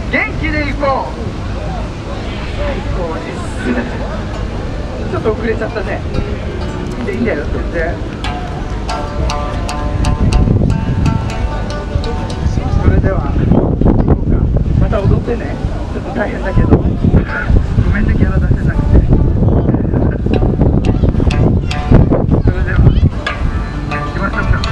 元気で行こう。最高です。ちょっと遅れちゃったね。いいんだよ、全然。それでは行こうか。また踊ってね。ちょっと大変だけど、ごめんね、キャラ出せなくて。それでは行きましょうか。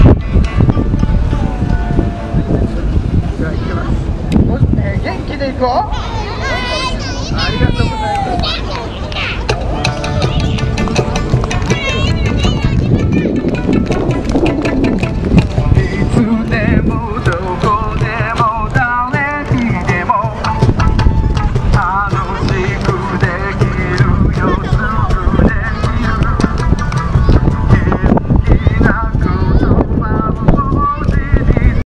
では行きます。元気で行こう。ありがとうございます。